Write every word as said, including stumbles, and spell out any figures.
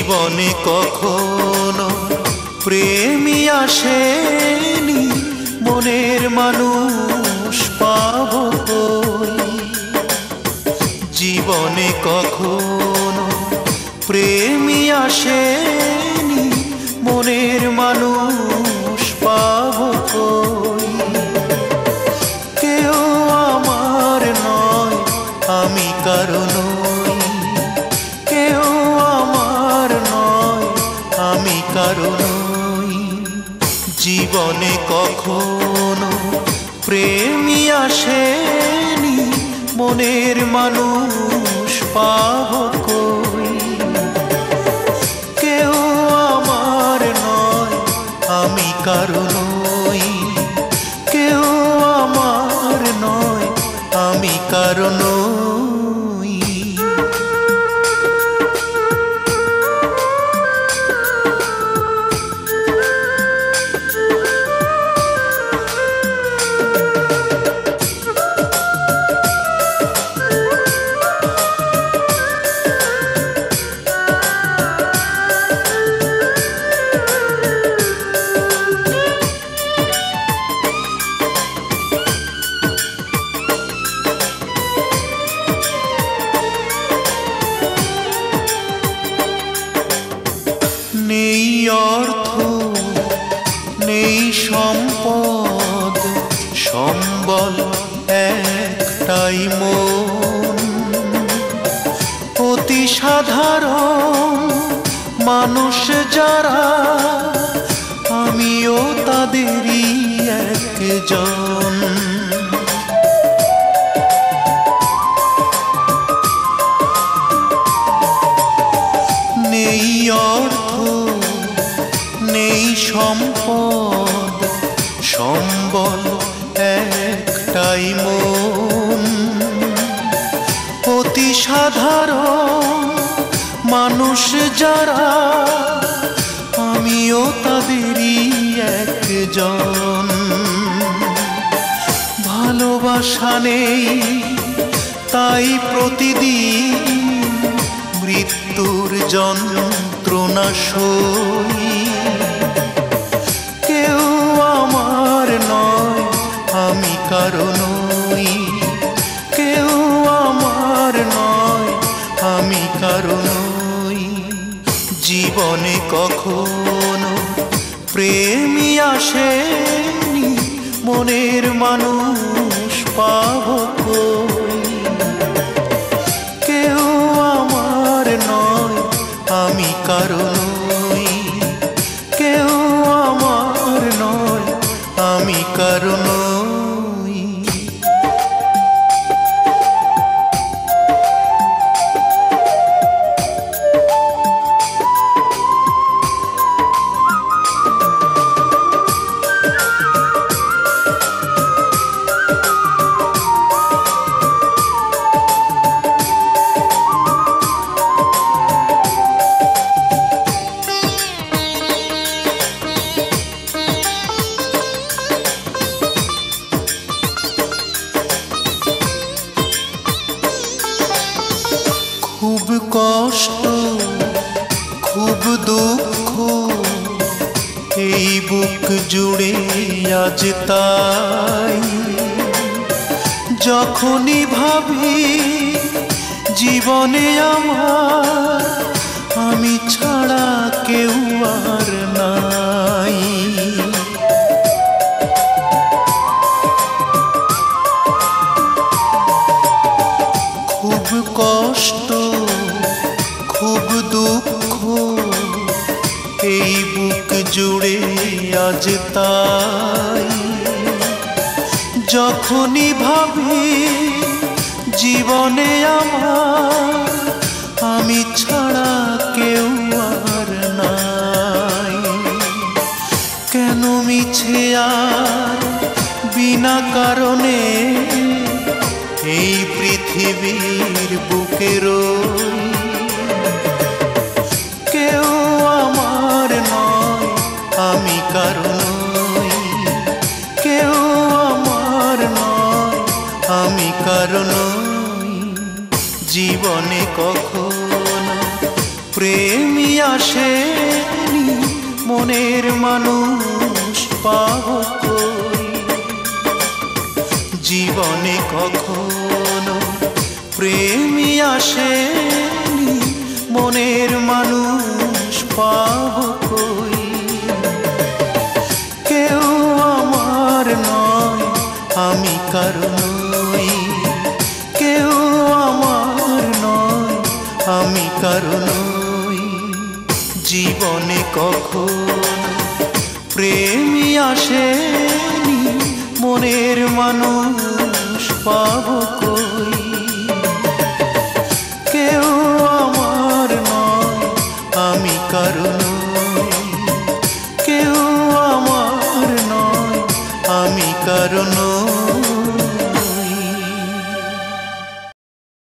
জীবনে কখনো প্রেমী আসেনি, মনের মানুষ পাবো কই। জীবনে কখনো প্রেমী আসেনি, মনের মানুষ পাবো কই। কেউ আমার নয়, আমি কারো নই। কেউ আমার নয়, আমি কারো নই। জীবনে কখনো প্রেমী আসেনি, মনের মানুষ পাবো কই। কেউ আমার নয়, আমি কারো নই। কেউ আমার নয়, আমি কারো নই। নেই অর্থ, নেই সম্পদ, সম্বল একটাই মন। অতি সাধারণ মানুষ যারা, আমিও তাদেরই একজন। নেই অর্থ, নেই সম্পদ, সম্বল একটাই মন। অতি সাধারণ মানুষ যারা, আমিও তাদেরই একজন। ভালোবাসা নেই তাই প্রতিদিন মৃত্যুর যন্ত্রণা সই। কেউ আমার নয়, আমি কারো নই। কেউ আমার নয়, আমি কারো নই। জীবনে কখনো প্রেমী আসেনি, মনের মানুষ পাবো কই। কেউ আমার নয়, আমি কারো নই। কেউ আমার নয়, আমি কারো নই। খুব কষ্ট, খুব দুঃখ, এই বুক জুড়ে আজ তাই। যখনই ভাবি জীবনে আমার, আমি ছাড়া কেউ আর নাই। খুব কষ্ট, খুব দুঃখ, এই বুক জুড়ে আজ তাই। যখনই ভাবি জীবনে আমার, আমি ছাড়া কেউ আর নাই। কেন মিছে আর বিনা কারণে এই পৃথিবীর বুকে রই। কেউ আমার নয়, আমি কারো নই। কেউ আমার নয়, আমি কারো নই। জীবনে কখনো প্রেমী আসেনি মনের মানুষ পাবো কই। জীবনে কখনো প্রেমী আসেনি মনের মানুষ পাবো কই। কেউ আমার নয় আমি কারো নই, কেউ আমার নয় আমি কারো নই। জীবনে কখনো প্রেমী আসেনি মনের মানুষ পাবো কই। কেউ আমার নয় আমি কারো নই, কেউ আমার নয় আমি কারো